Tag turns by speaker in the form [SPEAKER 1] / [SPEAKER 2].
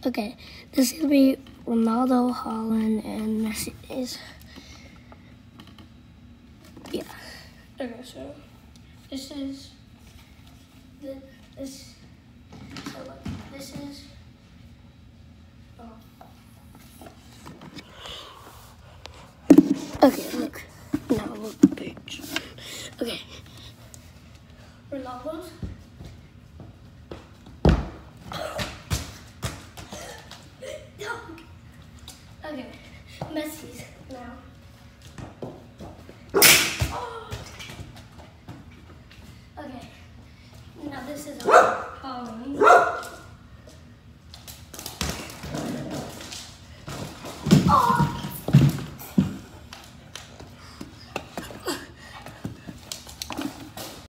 [SPEAKER 1] Okay, this is gonna be Ronaldo, Haaland, and Messi is. Yeah. Okay, so this is this. So look, this is. Okay, look. Now look the page. Okay. Ronaldo's. Okay. Messi's now. Okay. Now this is Haaland.